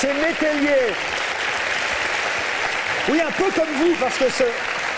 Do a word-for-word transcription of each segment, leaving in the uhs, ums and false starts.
chez Métellier. Oui, un peu comme vous, parce que ce,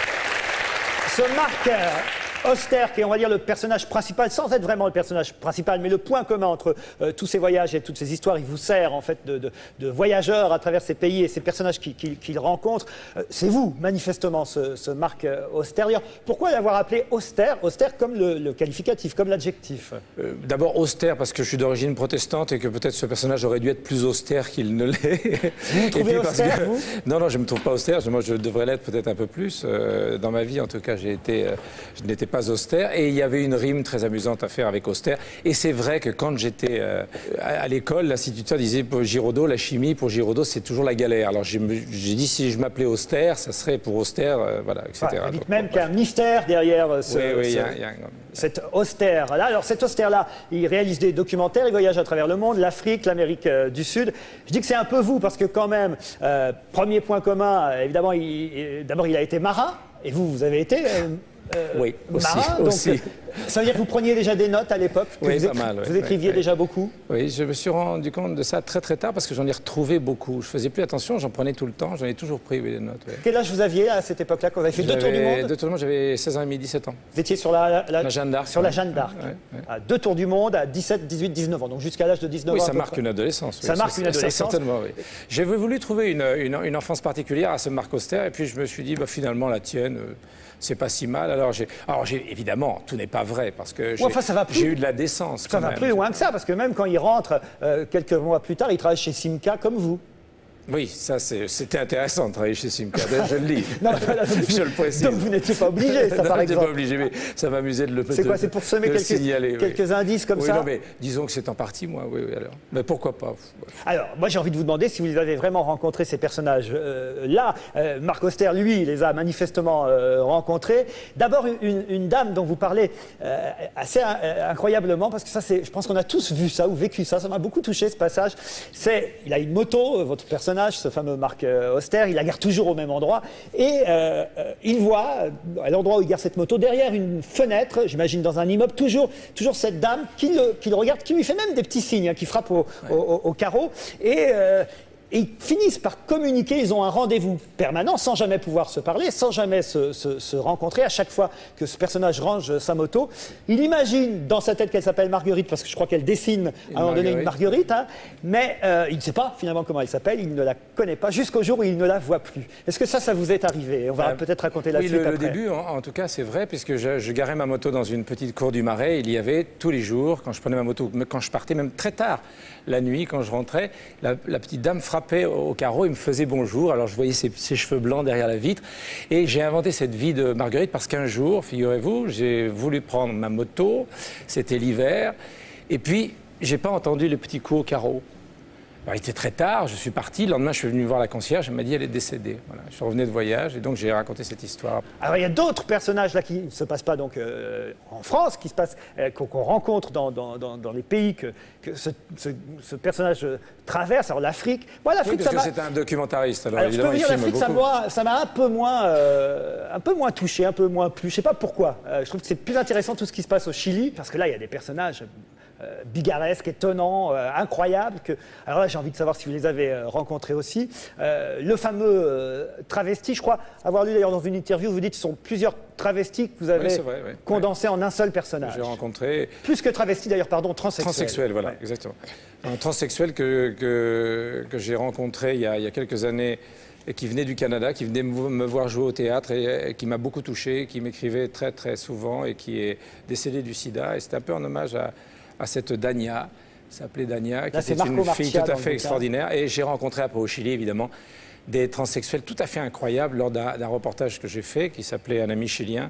ce Marc euh, Auster, qui est, on va dire, le personnage principal, sans être vraiment le personnage principal, mais le point commun entre euh, tous ces voyages et toutes ces histoires, il vous sert en fait de, de, de voyageurs à travers ces pays et ces personnages qu'il qu'il, qu'il rencontre. Euh, c'est vous, manifestement, ce, ce Marc Auster. Pourquoi l'avoir appelé Auster? Auster comme le, le qualificatif, comme l'adjectif. euh, D'abord austère, parce que je suis d'origine protestante et que peut-être ce personnage aurait dû être plus austère qu'il ne l'est. Vous vous trouvez austère, que... vous? Non, non, je ne me trouve pas austère. Moi, je devrais l'être peut-être un peu plus. Euh, dans ma vie, en tout cas, j'ai été, euh, je n'étais pas austère. Et il y avait une rime très amusante à faire avec austère. Et c'est vrai que quand j'étais euh, à, à l'école, l'instituteur disait pour Giraudot, la chimie, pour Giraudot, c'est toujours la galère. Alors j'ai dit, si je m'appelais Austère, ça serait pour Austère, euh, voilà, et cetera. Ah, dites Donc, même bon, qu'il y a un mystère derrière ce, oui, oui, ce, y a, y a un... cet Auster-là. Alors cet Auster-là, il réalise des documentaires, il voyage à travers le monde, l'Afrique, l'Amérique euh, du Sud. Je dis que c'est un peu vous, parce que quand même, euh, premier point commun, euh, évidemment, d'abord il a été marin, et vous, vous avez été... Euh, Euh, oui, aussi, marin, donc, aussi. Ça veut dire que vous preniez déjà des notes à l'époque? Oui, vous, pas mal, vous oui, écriviez oui, déjà oui. beaucoup? Oui, je me suis rendu compte de ça très très tard parce que j'en ai retrouvé beaucoup. Je faisais plus attention, j'en prenais tout le temps, j'en ai toujours pris oui, des notes. Oui. Quel âge vous aviez à cette époque-là quand vous avez fait deux tours du monde? Deux tours du monde, j'avais seize ans et demi, dix-sept ans. Vous étiez sur la, la, la Jeanne d'Arc. Sur la Jeanne d'Arc. Ouais, ouais. À deux tours du monde à dix-sept, dix-huit, dix-neuf ans, donc jusqu'à l'âge de dix-neuf oui, ans. Oui, ça marque une adolescence. Ça oui, marque une adolescence. Ça, certainement, oui. J'ai voulu trouver une, une, une enfance particulière à ce Marc Auster et puis je me suis dit, bah, finalement, la tienne... Euh, c'est pas si mal. Alors, j'ai, alors j'ai, évidemment, tout n'est pas vrai parce que j'ai, ouais, enfin, j'ai eu de la décence. Ça va même. plus loin que ça parce que même quand il rentre euh, quelques mois plus tard, il travaille chez Simca comme vous. Oui, ça c'était intéressant de travailler chez Simca, je le dis. Non, voilà, donc, je le précise. Donc vous n'étiez pas obligé, ça non, par exemple. pas obligé, mais ça m'amusait de le C'est quoi, c'est pour semer quelques, signaler, quelques oui. indices comme oui, ça? Non, mais disons que c'est en partie moi, oui, oui, alors. Mais pourquoi pas? Alors, moi j'ai envie de vous demander si vous avez vraiment rencontré ces personnages-là. Euh, euh, Marc Auster, lui, il les a manifestement euh, rencontrés. D'abord, une, une dame dont vous parlez euh, assez euh, incroyablement, parce que ça, c'est, je pense qu'on a tous vu ça ou vécu ça, ça m'a beaucoup touché ce passage. C'est, il a une moto, votre personnage, ce fameux Marc Auster, il la gare toujours au même endroit et euh, euh, il voit à l'endroit où il gare cette moto derrière une fenêtre, j'imagine dans un immeuble, toujours, toujours cette dame qui le, qui le regarde, qui lui fait même des petits signes, hein, qui frappe au, ouais. au, au, au carreau et euh, Et ils finissent par communiquer, ils ont un rendez-vous permanent sans jamais pouvoir se parler, sans jamais se, se, se rencontrer. À chaque fois que ce personnage range sa moto, il imagine dans sa tête qu'elle s'appelle Marguerite, parce que je crois qu'elle dessine à un moment donné une Marguerite, hein, mais euh, il ne sait pas finalement comment elle s'appelle, il ne la connaît pas, jusqu'au jour où il ne la voit plus. Est-ce que ça, ça vous est arrivé? On va euh, peut-être raconter la oui, suite le, après. le début, en, en tout cas, c'est vrai, puisque je, je garais ma moto dans une petite cour du Marais, il y avait tous les jours, quand je prenais ma moto, quand je partais, même très tard, la nuit, quand je rentrais, la, la petite dame frappait au, au carreau, il me faisait bonjour, alors je voyais ses, ses cheveux blancs derrière la vitre, et j'ai inventé cette vie de Marguerite parce qu'un jour, figurez-vous, j'ai voulu prendre ma moto, c'était l'hiver, et puis j'ai pas entendu le petit coup au carreau. Alors, il était très tard, je suis parti, le lendemain je suis venu voir la concierge, elle m'a dit elle est décédée. Voilà, je revenais de voyage et donc j'ai raconté cette histoire. Alors il y a d'autres personnages là qui ne se passent pas donc euh, en France, qui se passent, euh, qu'on qu'on rencontre dans, dans, dans, dans les pays que, que ce, ce, ce personnage traverse. Alors l'Afrique, moi l'Afrique oui, ça m'a... m'a... c'est un documentariste, alors, alors évidemment je peux il vous dire, filme l'Afrique beaucoup. ça m'a un peu moins, euh, un peu moins touché, un peu moins plu. Je sais pas pourquoi. Euh, je trouve que c'est plus intéressant tout ce qui se passe au Chili, parce que là il y a des personnages Euh, bigaresque, étonnant, euh, incroyable. Que... Alors là, j'ai envie de savoir si vous les avez euh, rencontrés aussi. Euh, le fameux euh, travesti, je crois avoir lu d'ailleurs dans une interview, vous dites que ce sont plusieurs travestis que vous avez oui, vrai, oui. condensés oui. en un seul personnage. J'ai rencontré... Plus que travesti d'ailleurs, pardon, transsexuel. Transsexuel, voilà, ouais. Exactement. Un transsexuel que, que, que j'ai rencontré il y, a, il y a quelques années et qui venait du Canada, qui venait me voir jouer au théâtre et, et qui m'a beaucoup touché, qui m'écrivait très très souvent et qui est décédé du sida. Et c'était un peu en hommage à à cette Dania, s'appelait Dania, qui là, était une fille tout à fait extraordinaire. Et j'ai rencontré après au Chili, évidemment, des transsexuels tout à fait incroyables lors d'un reportage que j'ai fait, qui s'appelait Un ami chilien.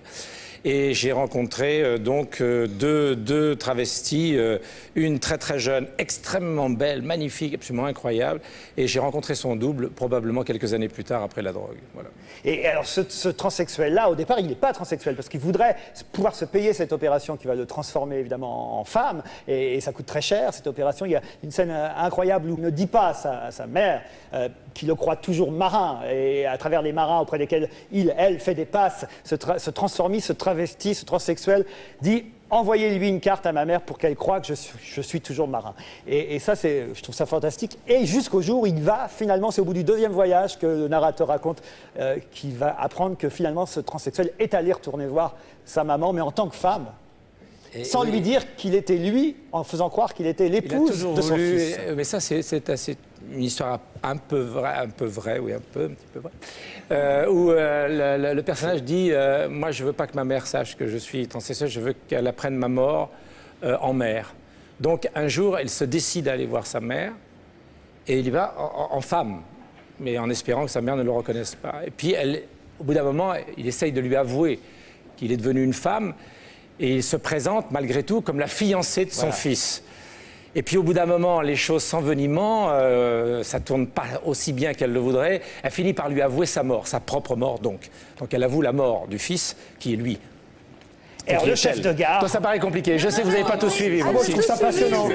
Et j'ai rencontré euh, donc euh, deux, deux travestis, euh, une très très jeune, extrêmement belle, magnifique, absolument incroyable. Et j'ai rencontré son double probablement quelques années plus tard après la drogue. Voilà. Et alors ce, ce transsexuel-là, au départ, il n'est pas transsexuel parce qu'il voudrait pouvoir se payer cette opération qui va le transformer évidemment en femme. Et, et ça coûte très cher cette opération. Il y a une scène incroyable où il ne dit pas à sa, à sa mère, euh, qui le croit toujours toujours marin, et à travers les marins auprès desquels il, elle, fait des passes, se, tra se transforme, se travestit, se transsexuelle, dit « Envoyez-lui une carte à ma mère pour qu'elle croie que je suis, je suis toujours marin. » Et, et ça, je trouve ça fantastique. Et jusqu'au jour où il va, finalement, c'est au bout du deuxième voyage que le narrateur raconte, euh, qu'il va apprendre que finalement, ce transsexuel est allé retourner voir sa maman, mais en tant que femme. Et sans oui. lui dire qu'il était lui, en faisant croire qu'il était l'épouse de son voulu, fils. Mais ça, c'est assez une histoire un peu vraie, un peu vraie, oui, un peu, un petit peu vraie, euh, où euh, le, le personnage dit euh, « Moi, je veux pas que ma mère sache que je suis transsexuel, je veux qu'elle apprenne ma mort euh, en mer. » Donc, un jour, elle se décide à aller voir sa mère, et il y va en, en femme, mais en espérant que sa mère ne le reconnaisse pas. Et puis, elle, au bout d'un moment, il essaye de lui avouer qu'il est devenu une femme, et il se présente, malgré tout, comme la fiancée de son voilà. fils. Et puis, au bout d'un moment, les choses s'envenimant, euh, ça ne tourne pas aussi bien qu'elle le voudrait. Elle finit par lui avouer sa mort, sa propre mort, donc. Donc, elle avoue la mort du fils, qui est lui. Et alors, le chef de gare... Toi, ça paraît compliqué. Je sais, vous n'avez pas tout suivi. Ah, moi, je trouve ça passionnant.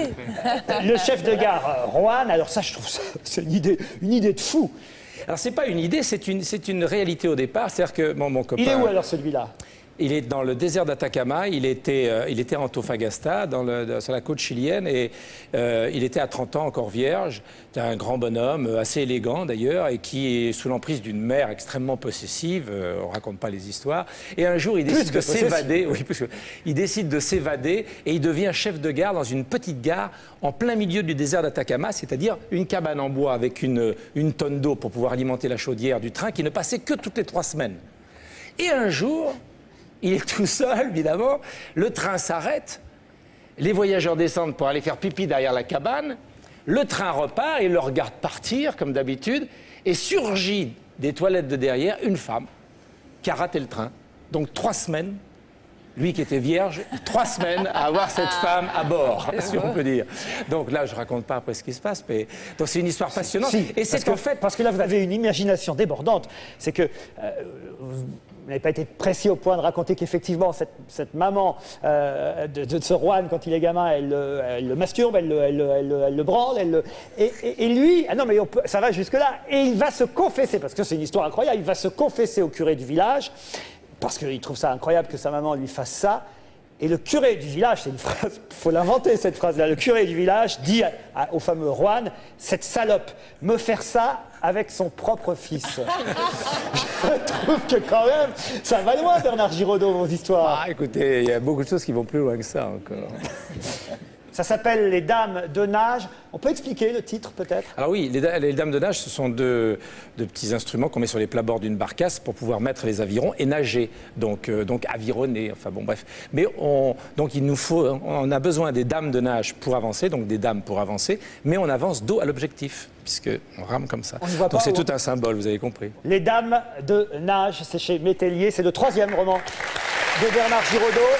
Le chef de gare, Juan, alors ça, je trouve ça, c'est une idée, une idée de fou. Alors, c'est pas une idée, c'est une, c'est une réalité au départ. C'est-à-dire que bon, mon copain... Il est où, alors, celui-là ? Il est dans le désert d'Atacama, il était, euh, il était à Antofagasta, dans le, sur la côte chilienne, et euh, il était à trente ans encore vierge. C'est un grand bonhomme, assez élégant d'ailleurs, et qui est sous l'emprise d'une mère extrêmement possessive, euh, on ne raconte pas les histoires. Et un jour, il décide de s'évader, oui, parce que, il décide de s'évader, et il devient chef de gare dans une petite gare en plein milieu du désert d'Atacama, c'est-à-dire une cabane en bois avec une, une tonne d'eau pour pouvoir alimenter la chaudière du train, qui ne passait que toutes les trois semaines. Et un jour... il est tout seul, évidemment. Le train s'arrête. Les voyageurs descendent pour aller faire pipi derrière la cabane. Le train repart, il le regarde partir, comme d'habitude. Et surgit des toilettes de derrière une femme qui a raté le train. Donc trois semaines, lui qui était vierge, trois semaines à avoir cette femme à bord, si on peut dire. Donc là, je ne raconte pas après ce qui se passe, mais donc c'est une histoire passionnante. Si, et c'est en fait... Parce que là, vous avez une imagination débordante. C'est que... Euh, vous n'avez pas été précis au point de raconter qu'effectivement, cette, cette maman euh, de, de ce Juan, quand il est gamin, elle, elle le masturbe, elle, elle, elle, elle le branle, elle le... Et, et, et lui, ah non mais on peut, ça va jusque-là, et il va se confesser, parce que c'est une histoire incroyable, il va se confesser au curé du village, parce qu'il trouve ça incroyable que sa maman lui fasse ça. Et le curé du village, c'est une phrase, il faut l'inventer cette phrase-là, le curé du village dit à, à, au fameux Juan, cette salope, me faire ça avec son propre fils. Je trouve que quand même, ça va loin, Bernard Giraudot, vos histoires. Ah, écoutez, il y a beaucoup de choses qui vont plus loin que ça encore. Ça s'appelle Les Dames de Nage. On peut expliquer le titre, peut-être? Alors oui, les, les Dames de Nage, ce sont deux, deux petits instruments qu'on met sur les plabords d'une barcasse pour pouvoir mettre les avirons et nager, donc, euh, donc avironner, enfin bon, bref. Mais on, donc il nous faut, on a besoin des dames de nage pour avancer, donc des dames pour avancer, mais on avance dos à l'objectif, puisqu'on rame comme ça. Donc c'est tout un symbole, vous avez compris. Les Dames de Nage, c'est chez Métellier, c'est le troisième roman de Bernard Giraudot.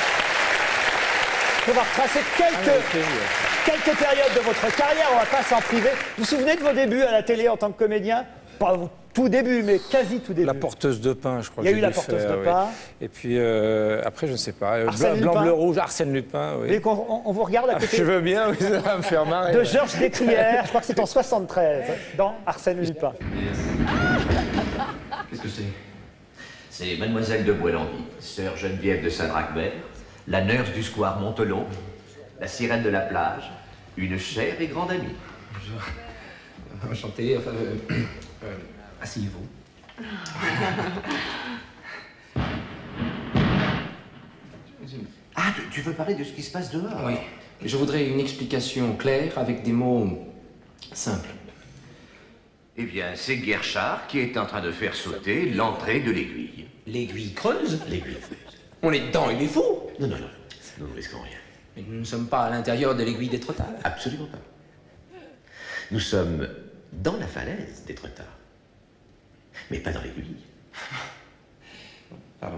On va retracer quelques, quelques périodes de votre carrière, on va pas s'en priver. Vous vous souvenez de vos débuts à la télé en tant que comédien? Pas tout début, mais quasi tout début. La porteuse de pain, je crois. Il y a eu la porteuse fait, de pain. Oui. Et puis, euh, après, je ne sais pas. Arsène Blanc, Lupin. bleu, rouge, Arsène Lupin, oui. On, on, on vous regarde à côté. Ah, je veux bien, oui, ça va me faire marrer. De ouais. Georges Descrières, je crois que c'est en soixante-treize, dans Arsène Lupin. Qu'est-ce que c'est? C'est Mademoiselle de Boislandy, sœur Geneviève de Saint-Dracbert, la nurse du square Montelon, la sirène de la plage, une chère et grande amie. Bonjour. Enchanté, enfin... Euh, euh, asseyez-vous. Ah, tu, tu veux parler de ce qui se passe dehors? Oui. Je voudrais une explication claire avec des mots simples. Eh bien, c'est Guerchard qui est en train de faire sauter l'entrée de l'aiguille. L'aiguille creuse? L'aiguille creuse. On est dedans, il est fou? Non, non, non. Nous ne risquons rien. Mais nous ne sommes pas à l'intérieur de l'aiguille d'Étretat. Absolument pas. Nous sommes dans la falaise d'Étretat. Mais pas dans l'aiguille. Pardon.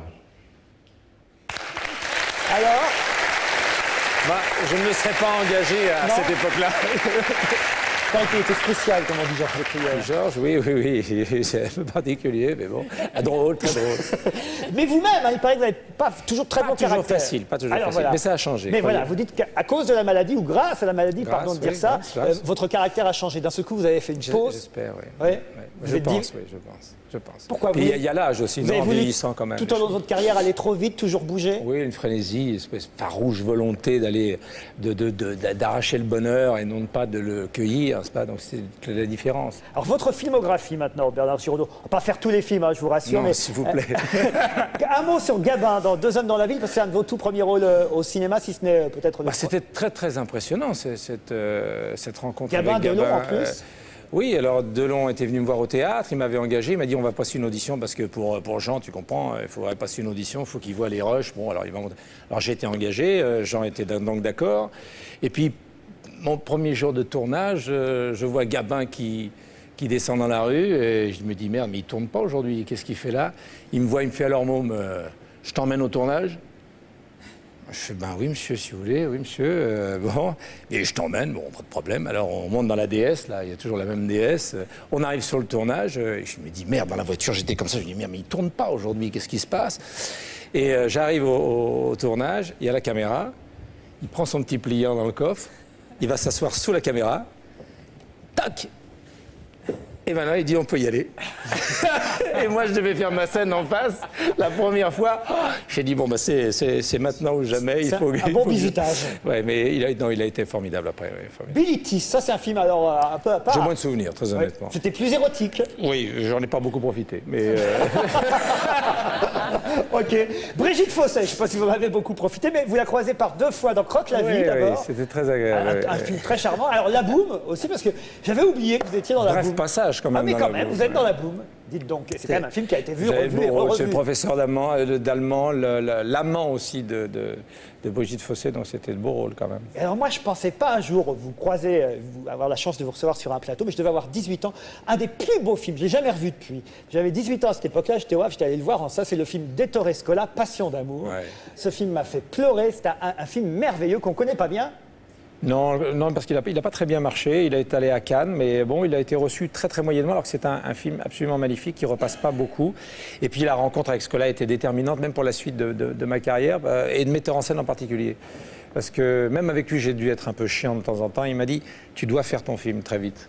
Alors, bah, je ne me serais pas engagé à non. cette époque-là. personnalité était spéciale, comme on dit Georges Létrière. Georges, oui, oui, oui, c'est un peu particulier, mais bon, ah, drôle, très drôle. Mais vous-même, hein, il paraît que vous n'avez pas toujours très Pas bon toujours caractère. facile, pas toujours Alors, facile, voilà. mais ça a changé. Mais croyez. voilà, vous dites qu'à cause de la maladie, ou grâce à la maladie, Grâce, pardon de oui, dire ça, grâce, grâce. euh, votre caractère a changé. D'un seul coup, vous avez fait une J'- pause. J'espère, oui. Ouais. Ouais. Vous Je êtes pense, dit- oui, je pense. Je pense. Pourquoi Puis vous- il y a- il y a l'âge aussi, Vous non, avez en voulu, vieillissant quand même. tout au long de votre carrière, aller trop vite, toujours bouger. Oui, une frénésie, une espèce de farouche volonté d'aller, de, de, de- d'arracher le bonheur et non pas de le cueillir, c'est pas, donc c'est la différence. Alors, votre filmographie maintenant, Bernard Giraudot. On va pas faire tous les films, hein, je vous rassure. Non, mais s'il vous plaît. un mot sur Gabin dans Deux hommes dans la ville, parce que c'est un de vos tout premiers rôles euh, au cinéma, si ce n'est euh, peut-être le Bah, c'était très très impressionnant c'est- cette, euh, cette rencontre Gabin, avec Delon, Gabin. en plus. Euh, oui, alors Delon était venu me voir au théâtre, il m'avait engagé, il m'a dit on va passer une audition parce que pour, pour Jean, tu comprends, il faudrait passer une audition, il faut qu'il voit les rushs. Bon, alors il va monter. Alors j'ai été engagé, euh, Jean était donc d'accord. Et puis mon premier jour de tournage, euh, je vois Gabin qui, qui descend dans la rue et je me dis merde, mais il tourne pas aujourd'hui, qu'est-ce qu'il fait là? Il me voit, il me fait alors môme, euh, je t'emmène au tournage. Je fais, ben oui, monsieur, si vous voulez, oui, monsieur. euh, bon, et je t'emmène, bon, pas de problème. Alors, on monte dans la D S, là, il y a toujours la même D S. euh, On arrive sur le tournage, euh, et je me dis, merde, dans la voiture, j'étais comme ça. Je me dis, merde, mais il tourne pas aujourd'hui, qu'est-ce qui se passe? Et euh, j'arrive au, au- au tournage, il y a la caméra, il prend son petit pliant dans le coffre, il va s'asseoir sous la caméra, tac! Et maintenant, il dit, on peut y aller. Et moi, je devais faire ma scène en face. La première fois, j'ai dit, bon, bah, c'est, c'est, c'est maintenant ou jamais. Il C'est faut, un- un il bon faut que je- bizutage. Ouais, mais il a, non, il a été formidable après. Ouais, formidable. Billy Tiss, ça c'est un film alors euh, un peu à part. J'ai moins de souvenirs, très Ouais. honnêtement. C'était plus érotique. Oui, j'en ai pas beaucoup profité. Mais euh, Ok. Brigitte Fossé, je ne sais pas si vous en avez beaucoup profité, mais vous la croisez par deux fois dans Croque la oui, vie oui, d'abord. c'était très Un, agréable. un ouais. film très charmant. Alors La Boum aussi, parce que j'avais oublié que vous étiez dans La Bref Boum. passage quand même. Ah mais dans quand la même, boum, vous êtes ouais. dans La Boum. Dites donc, c'est quand même un film qui a été vu, J'avais revu le et beau rôle, c'est le revu. professeur d'allemand, euh, d'allemand, le- le- l'amant aussi de, de, de Brigitte Fossé, donc c'était le beau rôle quand même. Et alors moi, je pensais pas un jour vous croiser, euh, vous, avoir la chance de vous recevoir sur un plateau, mais je devais avoir dix-huit ans. Un des plus beaux films, je l'ai jamais revu depuis. J'avais dix-huit ans à cette époque-là, j'étais au Havre, j'étais allé le voir. En ça, c'est le film d'Ettore Scola, Passion d'amour. Ouais. Ce film m'a fait pleurer. C'est un, un film merveilleux qu'on connaît pas bien. Non, non, parce qu'il n'a il a pas très bien marché. Il est allé à Cannes, mais bon, il a été reçu très très moyennement, alors que c'est un, un film absolument magnifique qui repasse pas beaucoup. Et puis la rencontre avec Scola était déterminante, même pour la suite de, de- de ma carrière, euh, et de metteur en scène en particulier. Parce que même avec lui, j'ai dû être un peu chiant de temps en temps. Il m'a dit, tu dois faire ton film très vite.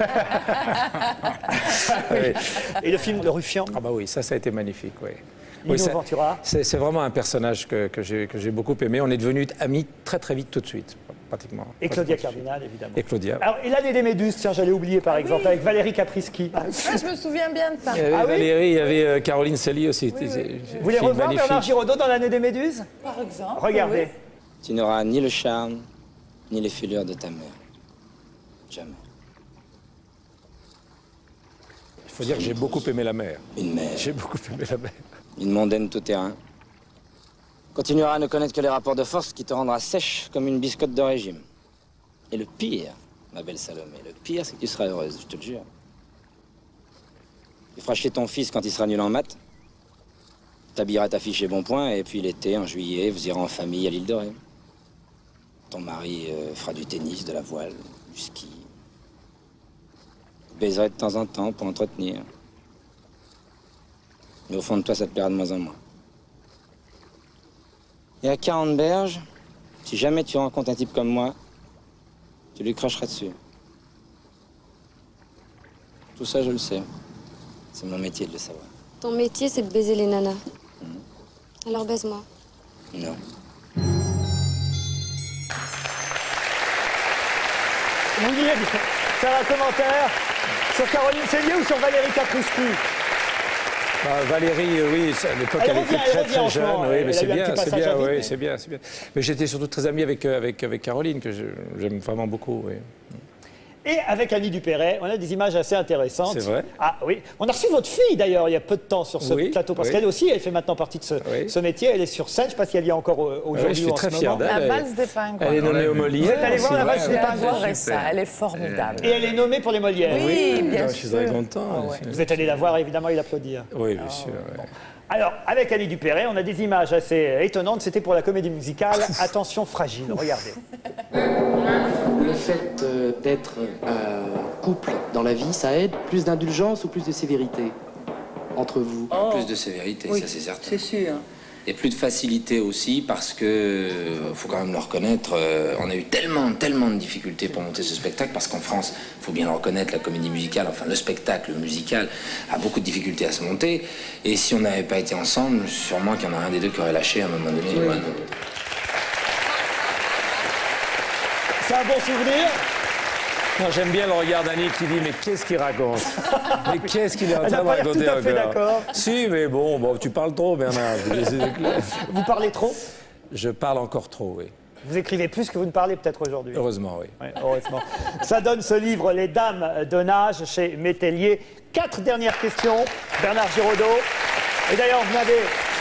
Oui. Et le film de Ruffian, Ah bah oui, ça, ça a été magnifique, oui. Lino Oui, ça- Ventura. c'est c'est vraiment un personnage que, que j'ai que j'ai beaucoup aimé. On est devenus amis très très vite tout de suite, pratiquement. Et Claudia Pratiquement tout de Cardinal, évidemment. suite. Et Claudia. Alors, et l'année des Méduses, tiens, j'allais oublier par exemple, oui. avec Valérie Caprisky. Ah, je me souviens bien de ça. Il y avait Ah oui Valérie, il y avait euh, Caroline Sely aussi. Oui, C'était- oui. Vous voulez film revoir magnifique. Bernard Giraudot dans l'année des Méduses? Par exemple. Regardez. oui. Tu n'auras ni le charme, ni les filures de ta mère. Jamais. Il faut dire que j'ai beaucoup aimé la mer. Une mère, J'ai beaucoup aimé la mer. une mondaine tout-terrain. Continuera à ne connaître que les rapports de force qui te rendra sèche comme une biscotte de régime. Et le pire, ma belle Salomé, le pire, c'est que tu seras heureuse, je te le jure. Tu feras chier ton fils quand il sera nul en maths. T'habilleras ta fille chez Bonpoint, et puis l'été, en juillet, vous irez en famille à l'île de Ré. Ton mari euh, fera du tennis, de la voile, du ski. Tu baiserais de temps en temps pour entretenir. Mais au fond de toi, ça te plaira de moins en moins. Et à quarante berges, si jamais tu rencontres un type comme moi, tu lui cracheras dessus. Tout ça, je le sais. C'est mon métier de le savoir. Ton métier, c'est de baiser les nanas. Alors baise-moi. Non. Vous vouliez faire un commentaire sur Caroline Cellier ou sur Valérie Caprisky? Bah, Valérie, euh, oui, c'est- à l'époque, Elle elle, revient, était elle très revient très en ce jeune. moment, Oui, elle mais a c'est eu un bien, petit c'est passage bien, à vide, oui, mais- c'est bien, c'est bien. Mais j'étais surtout très ami avec, euh, avec, avec Caroline, que je- j'aime vraiment beaucoup, oui. Et avec Annie Dupéret, on a des images assez intéressantes. C'est vrai. Ah oui. On a reçu votre fille d'ailleurs il y a peu de temps sur ce Oui, plateau, parce oui. qu'elle aussi, elle fait maintenant partie de ce, Oui. ce métier. Elle est sur scène, je ne sais pas si elle y est encore euh, Oui, aujourd'hui je ou suis en très ce fier moment. d'elle. La Elle- valse des pingouins. Elle est nommée au Molière. Vous êtes allé voir la c'est valse vrai. des J'ai pingouins? adoré ça, elle est formidable. Et elle est nommée pour les Molières. Oui, bien Non, sûr. je suis très content. Ah ouais. Vous êtes allé la voir évidemment et l'applaudir. Oui, bien sûr. ouais. Alors, avec Annie Dupéret, on a des images assez étonnantes. C'était pour la comédie musicale Attention fragile. Regardez. Le fait euh, d'être euh, couple dans la vie, ça aide? Plus d'indulgence ou plus de sévérité entre vous? Oh. Plus de sévérité, oui, ça c'est certain. C'est sûr. Et plus de facilité aussi parce que, euh, faut quand même le reconnaître, euh, on a eu tellement, tellement de difficultés pour monter ce spectacle parce qu'en France, faut bien le reconnaître, la comédie musicale, enfin le spectacle musical a beaucoup de difficultés à se monter. Et si on n'avait pas été ensemble, sûrement qu'il y en a un des deux qui aurait lâché à un moment donné. Oui. Ouais, C'est un bon souvenir. Non, j'aime bien le regard d'Annie qui dit mais qu'est-ce qu'il raconte? Mais qu'est-ce qu'il est en Elle n'a train de pas l'air raconter tout à fait encore? d'accord. Si, mais bon, bon, tu parles trop, Bernard. Je, vous laisse éclairer. Vous parlez trop? Je parle encore trop, oui. Vous écrivez plus que vous ne parlez peut-être aujourd'hui. Heureusement, oui. Ouais, heureusement. Ça donne ce livre, Les Dames de Nage, chez Métellier. Quatre dernières questions, Bernard Giraudot. Et d'ailleurs, vous n'avez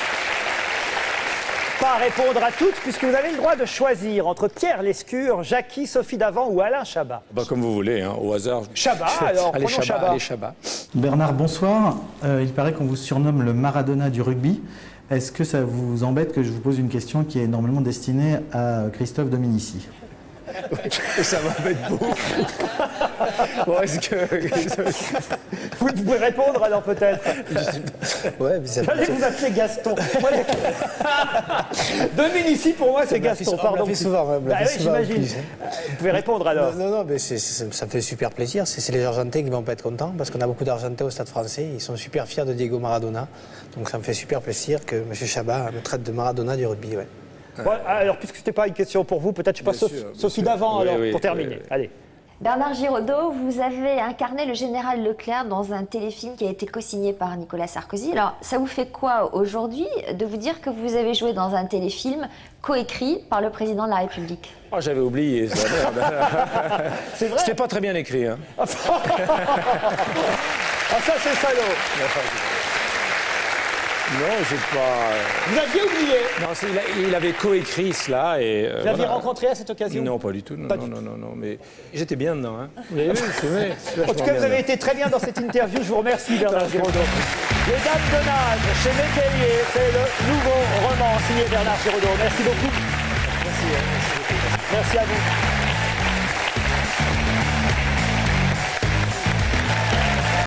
pas à répondre à toutes, puisque vous avez le droit de choisir entre Pierre Lescure, Jackie, Sophie Davant ou Alain Chabat. Bah, comme vous voulez, hein, au hasard. Chabat, alors, allez, prenons Chabat, Chabat. allez, Chabat. Bernard, bonsoir. Euh, il paraît qu'on vous surnomme le Maradona du rugby. Est-ce que ça vous embête que je vous pose une question qui est normalement destinée à Christophe Dominici? Ça m'embête beaucoup. Bon, est-ce que... Vous pouvez répondre alors peut-être. Ouais, mais ça J'allais vous appeler Gaston. Moi, les- Dominici, pour moi, c'est On me l'a fait- Gaston. on me l'a Pardon. fait souvent, ouais, on me l'a Bah fait oui, souvent en j'imagine. plus, hein. Vous pouvez répondre alors. Non, non, mais c'est- c'est- ça me fait super plaisir. C'est c'est les Argentins qui vont pas être contents parce qu'on a beaucoup d'Argentins au Stade français. Ils sont super fiers de Diego Maradona. Donc ça me fait super plaisir que M. Chabat me traite de Maradona du rugby. Ouais. Bon, alors, puisque ce n'était pas une question pour vous, peut-être, je sais pas, Bien Sof- sûr, bien Sophie sûr. Davant, Oui, alors, oui, pour terminer. oui, oui. Allez. Bernard Giraudot, vous avez incarné le général Leclerc dans un téléfilm qui a été co-signé par Nicolas Sarkozy. Alors, ça vous fait quoi aujourd'hui de vous dire que vous avez joué dans un téléfilm coécrit par le président de la République? Oh, j'avais oublié ça, merde. C'est vrai? C'était pas très bien écrit, hein. Ah, ça, c'est salaud. Non, j'ai pas... Vous aviez oublié. Non, c'est- il, a- il avait coécrit cela et... euh, Vous l'aviez voilà. rencontré à cette occasion? Non, pas du tout. Non, Pas non, du non, non, non, mais j'étais bien dedans, hein. Vous l'avez vu, c'est vrai. En tout cas, vous avez été très bien dans cette interview. Je vous remercie, Bernard Giraudot. Les Dames de Nage, chez Métellier, c'est le nouveau roman signé Bernard Giraudot. Merci beaucoup. Merci, merci à vous.